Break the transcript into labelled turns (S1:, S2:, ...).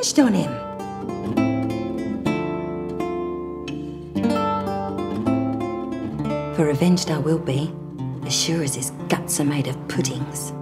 S1: avenged on him. For revenged I will be, as sure as his guts are made of puddings.